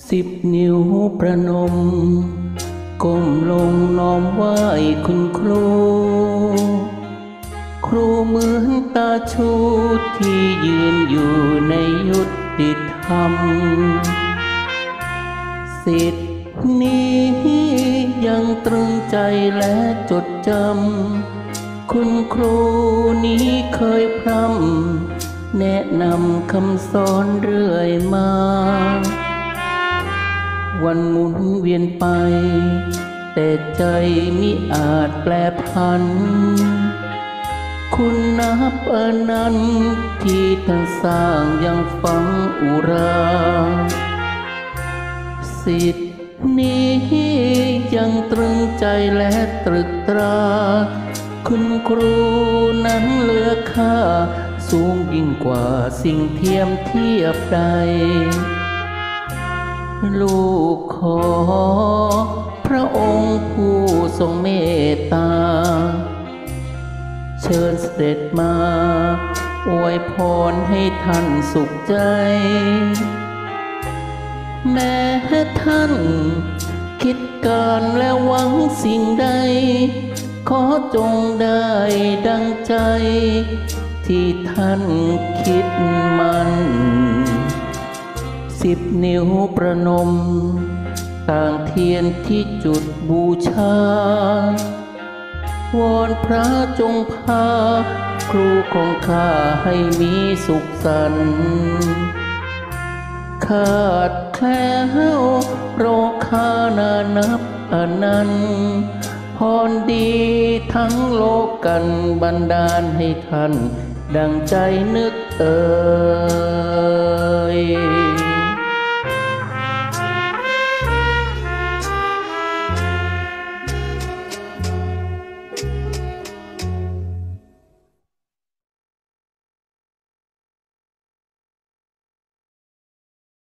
10 นิ้วประนมก้มลงน้อมไหว้คุณครู ครูเหมือนตาชูที่ยืนอยู่ในยุติธรรมสิทธิ์นี้ยังตรึงใจและจดจำคุณครูนี้เคยพร่ำแนะนำคำสอนเรื่อยมาวันหมุนเวียนไปแต่ใจมิอาจแปรผันคุณนับอนันต์ที่ท่านสร้างยังฝังอุราสิทธิ์นี้ยังตรึงใจและตรึกตราคุณครูนั้นเหลือค่าสูงยิ่งกว่าสิ่งเทียมเทียบใดลูกขอพระองค์ผู้ทรงเมตตาเชิญเสด็จมาอวยพรให้ท่านสุขใจแม้ท่านคิดการและหวังสิ่งใดขอจงได้ดังใจที่ท่านคิดมัน10 นิ้วประนมต่างเทียนที่จุดบูชาวอนพระจงพาครูของข้าให้มีสุขสันต์ขาดแคล้วโรคานานับอนันต์พรดีทั้งโลกกันบันดาลให้ท่านดังใจนึกเอ่ย